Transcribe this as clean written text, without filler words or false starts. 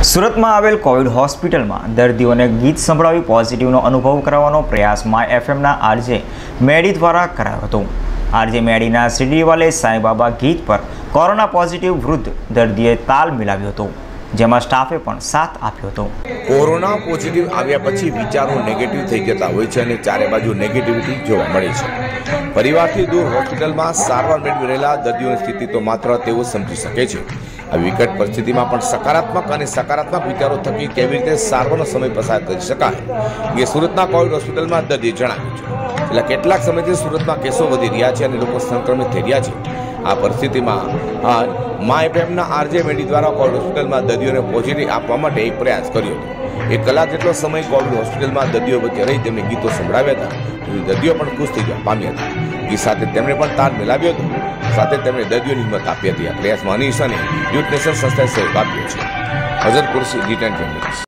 સુરત में आवेल Covid hospital में दर्दियों ने गीत संभळावी पॉजिटिव अनुभव करवानो प्रयास माय एफएम आरजे मेडी द्वारा करायो हतो। आरजे मेडीना श्रीवाले साई बाबा गीत पर कोरोना पॉजिटिव वृद्ध दर्दीए ताल मिलाव्यो हतो, जेमां स्टाफे पण साथ आप्यो हतो। कोरोना पॉजिटिव आव्या पछी विचारो नेगेटिव थई जता होय छे अने चारे बाजु नेगेटिविटी जोवा मळे छे। परिवारथी दूर होस्पिટલમાં સારવાર મેળવી રહેલા દર્દીઓની સ્થિતિ તો માત્ર તેઓ સમજી શકે છે। આ વિકટ પરિસ્થિતિમાં પણ સકારાત્મક વિચારો થકી કેવી રીતે સારવારનો સમય પસાર કરી શકાય એ સુરતના કોવિડ હોસ્પિટલમાં દર્દીએ જણાવ્યું છે। છેલ્લા કેટલાક સમયથી સુરતમાં કેસો વધી રહ્યા છે અને લોકો સંક્રમિત થઈ રહ્યા છે। આ પરિસ્થિતિમાં માય એફએમના આરજે મેડી દ્વારા કોવિડ હોસ્પિટલમાં દર્દીઓને પોઝિટિવ આપવા માટે એક પ્રયાસ કર્યો હતો। 1 કલાક જેટલો સમય કોવિડ હોસ્પિટલમાં દર્દીઓ વચ્ચે રહી તેમને ગીતો સંભળાવ્યા હતા। દર્દીઓ પણ ખુશ થઈ જવા પામ્યા હતા। ગીત સાથે તેમણે પણ તાલ મિલાવ્યો હતો, સાથે તેમણે દર્દીઓની હિંમત આપી હતી। આ પ્રયાસમાં અનીશ અને યુથ નેશન સંસ્થાએ સહયોગ આપ્યો છે। Azhar Qureshi, D ten news.